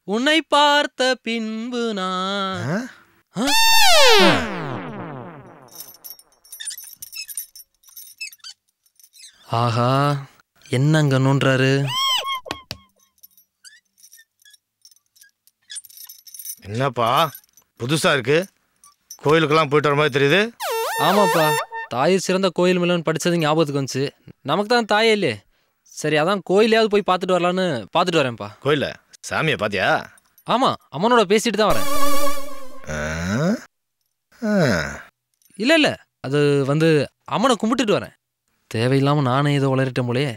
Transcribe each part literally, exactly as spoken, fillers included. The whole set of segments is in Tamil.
உன்னை பார்த்த பின்பு நான் ஆஹா என்னங்க நோன்றாரு? என்னப்பா புதுசா இருக்கு, கோயிலுக்கெல்லாம் போயிட்டு வர மாதிரி தெரியுது. ஆமாப்பா, தாய் சிறந்த கோயில் மில்லன்னு படிச்சது ஞாபகத்துக்கு வந்துச்சு. நமக்கு தான் தாயே இல்லையே, சரி அதான் கோயிலையாவது போய் பார்த்துட்டு வரலான்னு பார்த்துட்டு வரேன்ப்பா. கோயில சாமியை பாத்தியா? ஆமா, அம்மனோட பேசிட்டு தான் வரேன். இல்ல இல்ல, அது வந்து அம்மனை கும்பிட்டுட்டு வரேன். தேவையில்லாம நானே ஏதோ வளரிட்டேன் போலயே.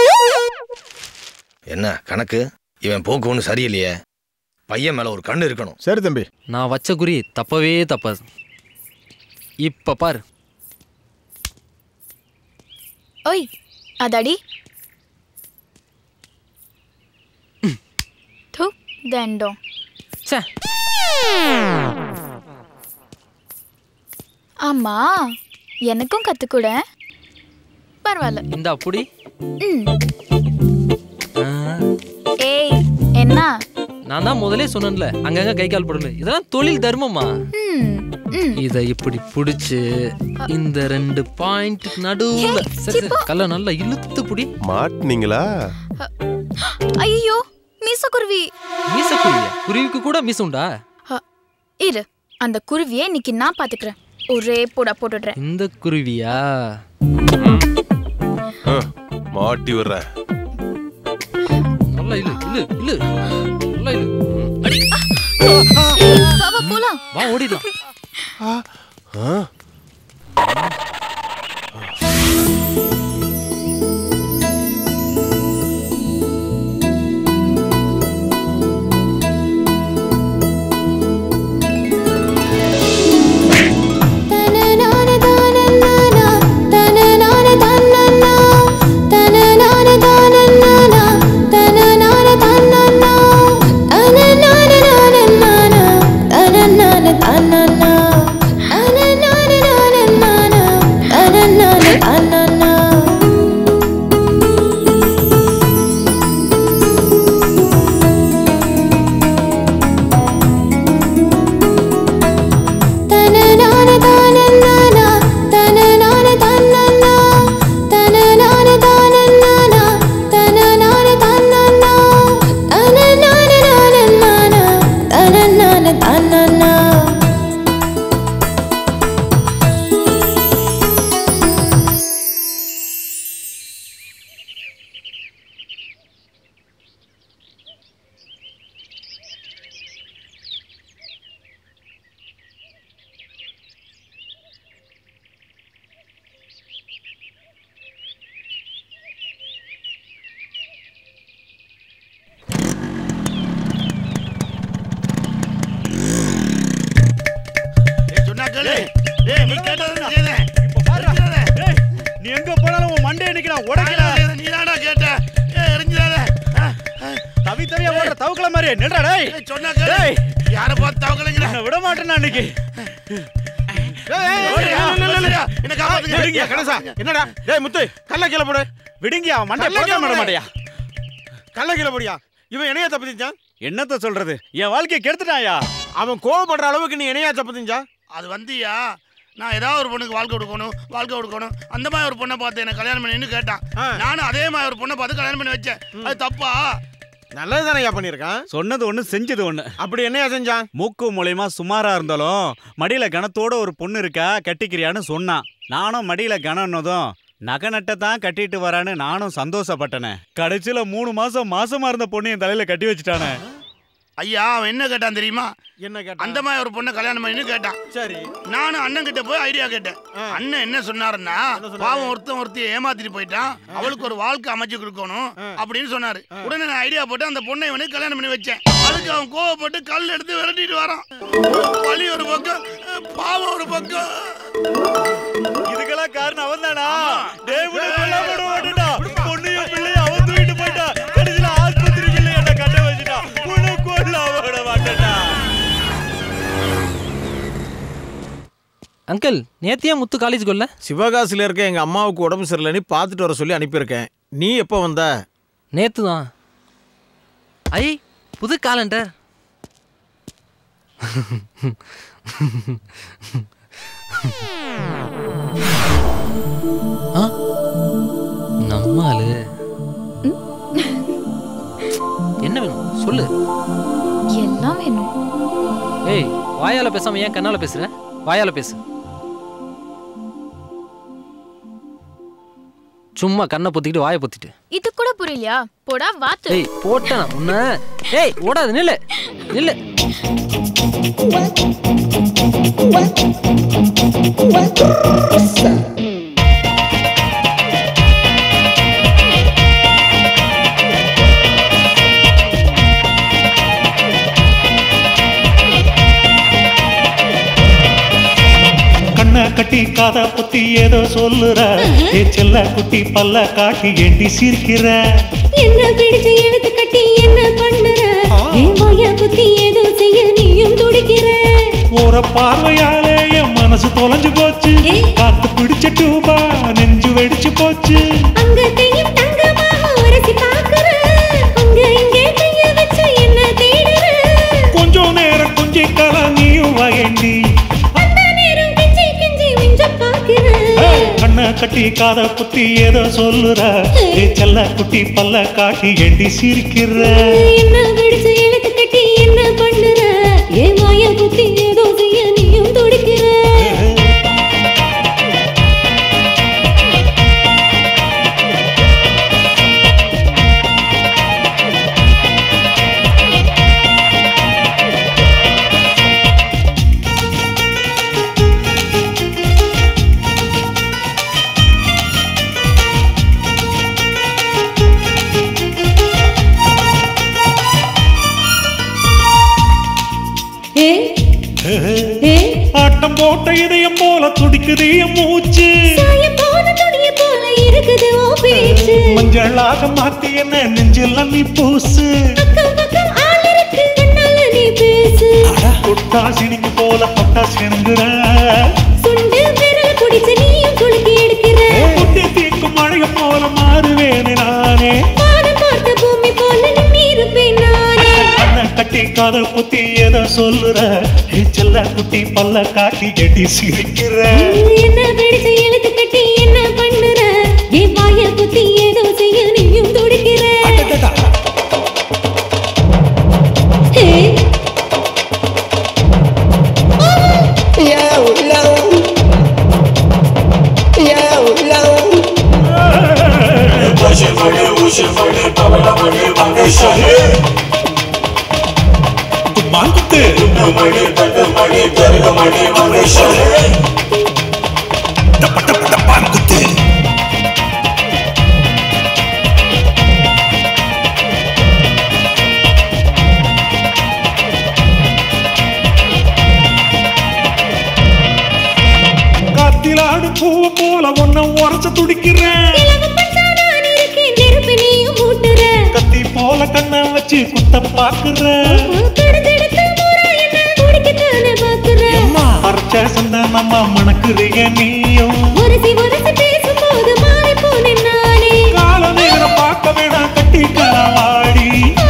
என்ன கணக்கு? இவன் போக்கு ஒண்ணு சரியில்லையே. பையன் மேல ஒரு கண்ணு இருக்கணும். சரி தம்பி, நான் வச்ச குறி தப்பவே தப்பாது. இப்ப பாரு. ஓய் அதாடி தூ தண்டம். சே ஆமா, எனக்கும் கத்துக்கூட. பரவாயில்ல, இந்த அப்படி. ஏய் என்ன? நான் தான் முதலே சொன்னேன்ல, அங்கங்க கை கால் போடல. இதெல்லாம் தொழில் தர்மமா. இத இப்படி புடிச்சு இந்த ரெண்டு பாயிண்ட் நடுவுல சரி கல்ல நல்லா இழுத்து புடி. மாட்டீங்களா? ஐயோ மீச குருவி. மீச குருவியா? குருவிக்கு கூட மீச உண்டா? இரு, அந்த குருவியை இன்னைக்கு நான் பாத்துக்கிறேன். ஒரே போடா போட்டுடுறேன். இந்த குருவியா? மாட்டி விடுற. நல்லா இழு இழு இழு நல்லா இழு. அடி வா வா போலாம். வா ஓடிடலாம். நீ எங்க போனாலும் உன் மண்டையை நிக்கிறா உடைக்கல. நீ தானா கேட்ட? எரிஞ்சிடாத. தவி தவியா ஓடுற தவக்கல மாதிரி நின்றா. டேய் சொன்னா கேளு. யார பார்த்து தவக்கலங்கற? நான் விட மாட்டேன் அன்னைக்கு. என்ன காப்பாத்துங்க. விடுங்க கணேசா. என்னடா? டேய் முத்து, கல்ல கீழ போடு. விடுங்கயா, மண்டை போட மாட்டேயா. கல்ல கீழ போடியா. இவன் என்னைய தப்பு செஞ்சான்? என்னத்த சொல்றது, என் வாழ்க்கையை கெடுத்துட்டாயா. அவன் கோவப்படுற அளவுக்கு நீ என்னையா தப்பு செஞ்சா? அது வந்துயா, நான் ஏதாவது ஒரு பொண்ணுக்கு வாழ்க்கை கொடுக்கணும் வாழ்க்கை கொடுக்கணும் அந்த மாதிரி ஒரு பொண்ணை பார்த்து என்ன கல்யாணம் பண்ணின்னு கேட்டான். நானும் அதே மாதிரி ஒரு பொண்ணை பார்த்து கல்யாணம் பண்ணி வச்சேன். அது தப்பா? நல்லது தானே பண்ணியிருக்கான். சொன்னது ஒண்ணு செஞ்சது ஒண்ணு. அப்படி என்னையா செஞ்சான்? மூக்கு மூலியமா சுமாரா இருந்தாலும் மடியில கணத்தோட ஒரு பொண்ணு இருக்கா, கட்டிக்கிறியான்னு சொன்னான். நானும் மடியில கணன்னதும் நகை நட்டத்தான் கட்டிட்டு வரான்னு நானும் சந்தோஷப்பட்டனே. கடைசியில மூணு மாசம் மாசமா இருந்த பொண்ணு என் தலையில கட்டி வச்சுட்டானே. ஐயா, அவன் என்ன கேட்டான் தெரியுமா? என்ன கேட்டான்? அந்த மாதிரி ஒரு பொண்ணை கல்யாணம் பண்ணின்னு கேட்டான். சரி, நானும் அண்ணன் கிட்ட போய் ஐடியா கேட்டேன். அண்ணன் என்ன சொன்னாருன்னா, பாவம் ஒருத்தன் ஒருத்தைய ஏமாத்திட்டு போயிட்டான், அவளுக்கு ஒரு வாழ்க்கை அமைச்சு கொடுக்கணும் அப்படின்னு சொன்னாரு. உடனே நான் ஐடியா போட்டு அந்த பொண்ணை இவனுக்கு கல்யாணம் பண்ணி வச்சேன். அதுக்கு அவன் கோவப்பட்டு கல் எடுத்து விரட்டிட்டு வரான். வலி ஒரு பக்கம், பாவம் ஒரு பக்கம். இதுக்கெல்லாம் காரணம் அவன் தானா? பொண்ணையும் பிள்ளையும் அவன் தூக்கிட்டு போயிட்டா. கடைசியில ஆஸ்பத்திரி பிள்ளை என்ன கட்ட வச்சுட்டா. அங்கிள், நேத்தியா முத்து காலேஜ் கொல்ல? சிவகாசியில் இருக்க எங்கள் அம்மாவுக்கு உடம்பு சரியில்லைன்னு பார்த்துட்டு வர சொல்லி அனுப்பியிருக்கேன். நீ எப்போ வந்த? நேத்து தான். ஐ புது காலண்டர். நம்மாலு என்ன வேணும் சொல்லு. எல்லாம் வேணும். ஏய், வாயால பேசாம ஏன் கண்ணால பேசுற? வாயால பேசு. சும்மா கண்ணை பொத்திக்கிட்டு வாயை பொத்திட்டு. இது கூட புரியலையா? போடா வாத்து. ஏய் போட்டேன் உன்ன. ஏய் ஓடாது, நில்லு நில்லு. கட்டி காத புத்தி ஏதோ சொல்லுற ஏ செல்ல குட்டி பல்ல காட்டி எண்டி சிரிக்கிற என்ன பிடிச்சு எடுத்து கட்டி என்ன பண்ணுற ஏ வாயா புத்தி ஏதோ செய்ய நீயும் துடிக்கிற ஒரு பார்வையாலே என் மனசு தொலைஞ்சு போச்சு காத்து பிடிச்ச டூபா நெஞ்சு வெடிச்சு போச்சு அங்க கையும் தங்கமா உரசி பாக்குற அங்க இங்கே கைய வச்சு என்ன தேடுற கொஞ்சம் நேரம் கொஞ்சி கல நீயும் வயண்டி கண்ண கட்டி காத புத்தி ஏதோ சொல்லுற ஏ செல்ல குட்டி பல்ல காட்டி எண்டி சிரிக்கிற என்ன பிடிச்சு எழுத்து கட்டி என்ன பண்ணுற ஏ மாயா புத்தி ஏதோ செய்ய நீயும் துடிக்கிற ஆட்டம் போட்ட இதயம் போல துடிக்குது என் மூச்சு மஞ்சளாக மாத்தி என்ன நெஞ்சில் நீ பூசு தொட்டா சினிக்கு போல தொட்டா சினுங்குற குட்டி தீக்கும் மழைய போல மாறுவேனே நானே பூமி போல இருப்பேன் நானே கட்டி காதல் புத்தி ஏதோ சொல்லுற செல்ல குட்டி பல்ல காட்டி எட்டி சிரிக்கிற என்ன பிடிச்சு எழுத்து கட்டி என்ன பண்ணுற ஏ வாய புத்தி ஏதோ செய்ய நீயும் துடிக்கிற மாங்குத்து மணி தட்டு மணி தெருகு மணி மனுஷனே டப்ப டப்ப டப்ப மாங்குத்து காத்திலாடு பூவ போல ஒன்ன உரச துடிக்கிறேன் கத்தி போல கண்ண வச்சு குத்த பாக்குற பறச்ச சந்த நம்ம மணக்குறிய நீயும் கால நேரம் பார்க்க வேணாம் கட்டி கரவாடி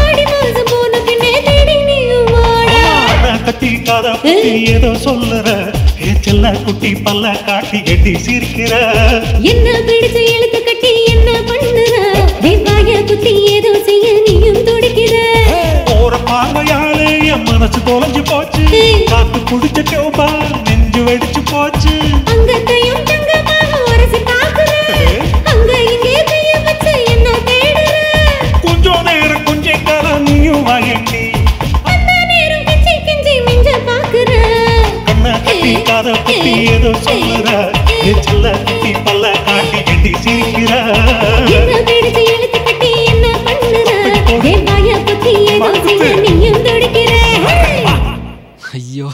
கட்டி காத புத்தி ஏதோ சொல்லுற ஏ செல்ல குட்டி பல்ல காட்டி எட்டி சிரிக்கிற என்ன பிடிச்சு எழுத்து கட்டி என்ன பண்ணுற வாய புத்தி ஏதோ செய்ய நீயும் துடிக்கிற ஒரு பார்வையாலே என் மனசு தொலைஞ்சு போச்சு காத்து குடிச்ச டோபா நெஞ்சு வெடிச்சு போச்சு அங்க கையும் தங்கமாக உரசி பாக்குற அங்க இங்கே கைய வச்சு என்ன தேடுற கொஞ்சம் நேரம் கொஞ்சம் காலம் நீயும் வாங்கி அந்த நேரம் கெஞ்சி கெஞ்சி மிஞ்ச பாக்குற கண்ண கட்டி காத புத்தி ஏதோ சொல்லுற ஏ செல்ல குட்டி பல்ல காட்டி எட்டி சிரிக்கிற என்ன பிடிச்சு எழுத்து கட்டி என்ன பண்ணுற ஏ வாய புத்தி ஏதோ செய்ய நீயும் துடிக்கிற ஐயோ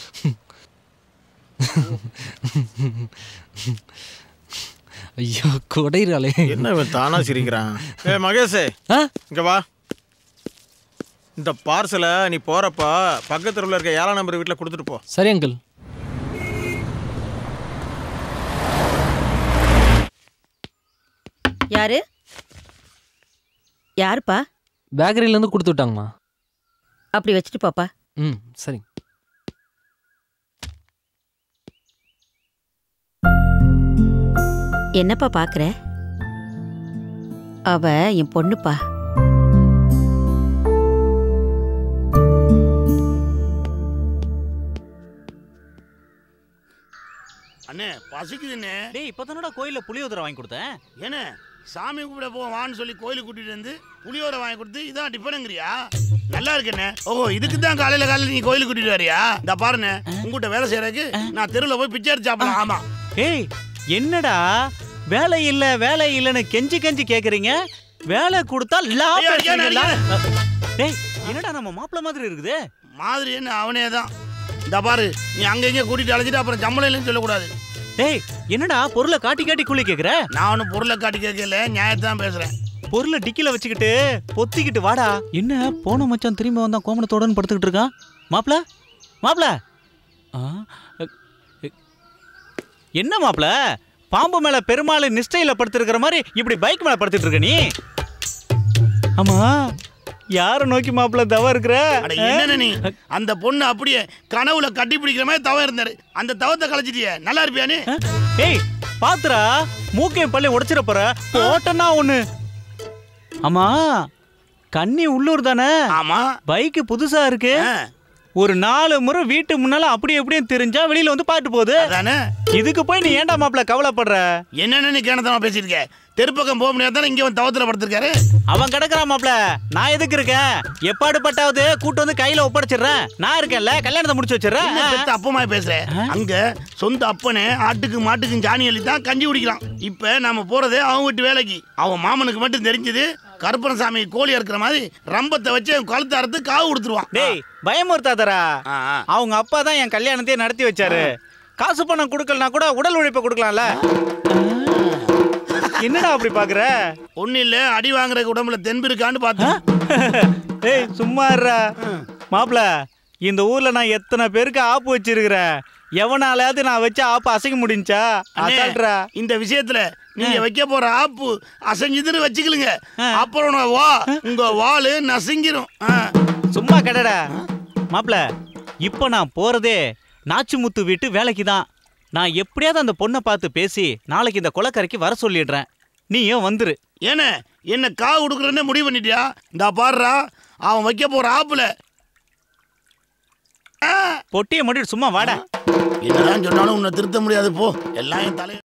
ஐயோ கொடைறாளே. என்ன இவன் தானா சிரிக்கிறான்? ஏ மகேஷே, இங்க வா. இந்த பார்சலை நீ போறப்ப பக்கத்து தெருவில் இருக்க ஏழாம் நம்பர் வீட்டில் கொடுத்துட்டு போ. சரி அங்கிள். யாரு யாருப்பா? பேக்கரியில இருந்து கொடுத்து விட்டாங்கம்மா. அப்படி வச்சுட்டு பாப்பா. ம் சரி. என்னப்பா பாக்குற? அவ என் பொண்ணுப்பா. அண்ணே பசிக்குதுண்ணே. டேய் இப்பதானடா கோயில்ல புளியோதரை வாங்கி கொடுத்தேன். ஏண்ணே சாமி கும்பிட போ வான்னு சொல்லி கோயிலுக்கு கூட்டிட்டு வந்து புளியோரை வாங்கி கொடுத்து இதான் டிஃபனுங்கிறியா? நல்லா இருக்குண்ணே. ஓஹோ இதுக்கு தான் காலையில காலையில நீ கோயிலுக்கு கூட்டிட்டு வரியா? இந்த பாருண்ணே உங்ககிட்ட வேலை செய்யறதுக்கு நான் தெருவில் போய் பிச்சை எடுத்து சாப்பிடலாம். ஆமா. ஏய் என்னடா வேலை இல்ல வேலை இல்லன்னு கெஞ்சி கெஞ்சி கேக்குறீங்க? வேலை கொடுத்தா டேய் என்னடா நம்ம மாப்பிள்ள மாதிரி இருக்குது. மாதிரி என்ன அவனே தான். இந்த பாரு நீ அங்க இங்க கூட்டிட்டு அழைச்சிட்டு அப்புறம் சம்பளம் இல்லைன்னு சொல்லக்கூடாது. டேய் என்னடா பொருளை காட்டி காட்டி கூலி கேக்குற? நான் ஒன்னும் பொருளை காட்டி கேட்கல, நியாயத்தான் பேசுறேன். பொருளை டிக்கில வச்சுக்கிட்டு பொத்திக்கிட்டு வாடா. என்ன போன மச்சான் திரும்பி வந்தா கோமணத்தோடன்னு படுத்துக்கிட்டு இருக்கான். மாப்பிள மாப்பிள என்ன மாப்பிள பாம்பு மேல பெருமாள் நிஷ்டையில படுத்திருக்கிற மாதிரி இப்படி பைக் மேல படுத்துட்டு இருக்க நீ? ஆமா யார நோக்கி மாப்பிள தவ இருக்கிற? என்ன நீ அந்த பொண்ணு அப்படியே கனவுல கட்டி பிடிக்கிற மாதிரி தவ இருந்தாரு. அந்த தவத்தை கலைச்சிட்டிய நல்லா இருப்பியா நீ? ஏய் பாத்துரா மூக்கையும் பள்ளி உடைச்சிட போற போட்டனா ஒண்ணு. ஆமா கண்ணி உள்ளூர் தானே? ஆமா. பைக்கு புதுசா இருக்கு. ஒரு நாலு முறை வீட்டு முன்னால அப்படி எப்படியும் தெரிஞ்சா வெளியில வந்து பாட்டு போகுது. இதுக்கு போய் நீ ஏன்டா மாப்பிள கவலைப்படுற? என்னன்னு நீ கேனத்தமா பேசிருக்க? தெருப்பக்கம் போக முடியாதானே இங்க வந்து தவத்துல படுத்திருக்காரு. அவன் கிடக்குறான் மாப்பிள. நான் எதுக்கு இருக்கேன்? எப்பாடு பட்டாவது கூட்டு வந்து கையில ஒப்படைச்சிடுறேன். நான் இருக்கேன்ல கல்யாணத்தை முடிச்சு வச்சிடறேன். அப்பமா பேசுறேன். அங்க சொந்த அப்பனே ஆட்டுக்கு மாட்டுக்கும் ஜானி அள்ளி தான் கஞ்சி குடிக்கிறான். இப்ப நாம போறதே அவன் வீட்டு வேலைக்கு. அவன் மாமனுக்கு மட்டும் தெரிஞ்சது கருப்பணசாமி கோழி இருக்கிற மாதிரி ரம்பத்தை வச்சு கழுத்து அறுத்து காவு கொடுத்துருவான். டேய் பயமுறுத்தாதரா. அவங்க அப்பா தான் என் கல்யாணத்தையே நடத்தி வச்சாரு. காசு பணம் கொடுக்கலனா கூட உடல் உழைப்பை கொடுக்கலாம்ல. என்னடா அப்படி பாக்குற? ஒண்ணு இல்ல அடி வாங்குற உடம்புல தெம்பு இருக்கான்னு பார்த்தேன். ஏய் சும்மா இருடா மாப்ள. இந்த ஊர்ல நான் எத்தனை பேருக்கு ஆப்பு வச்சிருக்கிறேன். எவனாலாவது நான் வச்ச ஆப்பு அசைக்க முடிஞ்சா? அசால்ட்ரா. இந்த விஷயத்துல நீங்க வைக்க போற ஆப்பு அசைஞ்சுதுன்னு வச்சுக்கலுங்க. அப்புறம் வா உங்க வாளு நசுங்கிரும். சும்மா கடடா மாப்ள. இப்ப நான் போறதே நாச்சிமுத்து வீட்டு வேலைக்கு தான். நான் எப்படியாவது அந்த பொண்ணை பார்த்து பேசி நாளைக்கு இந்த கொலைக்கரைக்கு வர சொல்லிடுறேன். நீயும் வந்துரு. ஏன என்ன காவு கொடுக்குறேன்னு முடிவு பண்ணிட்டியா? இந்த பாடுறா அவன் வைக்க போற ஆப்புல பொட்டியை மட்டும் சும்மா வாடா. என்னதான் சொன்னாலும் உன்னை திருத்த முடியாது போ. எல்லாம் என் தலை